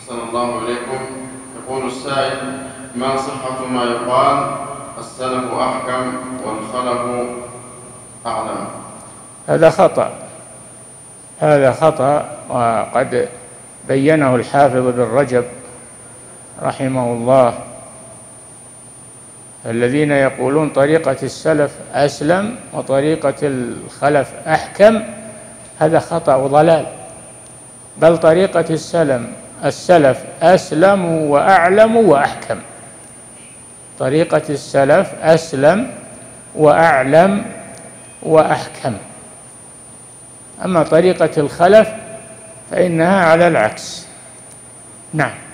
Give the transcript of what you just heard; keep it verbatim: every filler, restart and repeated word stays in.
أحسن الله إليكم. يقول السائل: ما صحة ما يقال السلف أحكم والخلف أعلم؟ هذا خطأ، هذا خطأ، وقد بينه الحافظ بن رجب رحمه الله. الذين يقولون طريقة السلف أسلم وطريقة الخلف أحكم، هذا خطأ وضلال، بل طريقة السلم السلف أسلم وأعلم وأحكم. طريقة السلف أسلم وأعلم وأحكم، أما طريقة الخلف فإنها على العكس. نعم.